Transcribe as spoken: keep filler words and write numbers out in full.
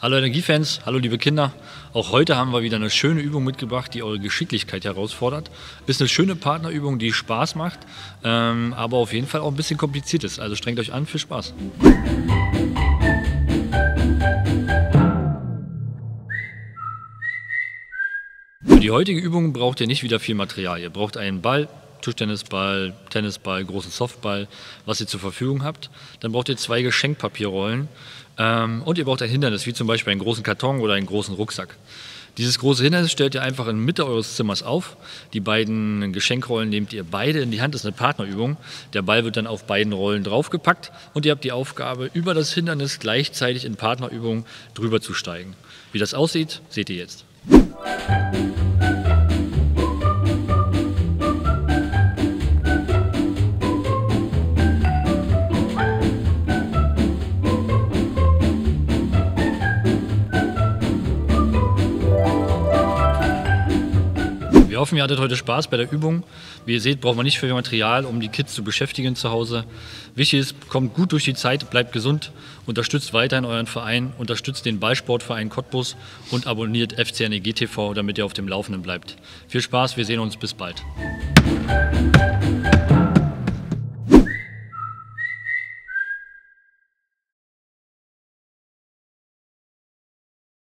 Hallo Energiefans, hallo liebe Kinder. Auch heute haben wir wieder eine schöne Übung mitgebracht, die eure Geschicklichkeit herausfordert. Ist eine schöne Partnerübung, die Spaß macht, ähm, aber auf jeden Fall auch ein bisschen kompliziert ist. Also strengt euch an, viel Spaß. Für die heutige Übung braucht ihr nicht wieder viel Material. Ihr braucht einen Ball, Tischtennisball, Tennisball, großen Softball, was ihr zur Verfügung habt. Dann braucht ihr zwei Geschenkpapierrollen ähm, und ihr braucht ein Hindernis, wie zum Beispiel einen großen Karton oder einen großen Rucksack. Dieses große Hindernis stellt ihr einfach in der Mitte eures Zimmers auf. Die beiden Geschenkrollen nehmt ihr beide in die Hand, das ist eine Partnerübung. Der Ball wird dann auf beiden Rollen draufgepackt und ihr habt die Aufgabe, über das Hindernis gleichzeitig in Partnerübung drüber zu steigen. Wie das aussieht, seht ihr jetzt. Wir hoffen, ihr hattet heute Spaß bei der Übung. Wie ihr seht, braucht man nicht viel Material, um die Kids zu beschäftigen zu Hause. Wichtig ist, kommt gut durch die Zeit, bleibt gesund, unterstützt weiterhin euren Verein, unterstützt den Ballsportverein Cottbus und abonniert F C N E G T V, damit ihr auf dem Laufenden bleibt. Viel Spaß, wir sehen uns, bis bald.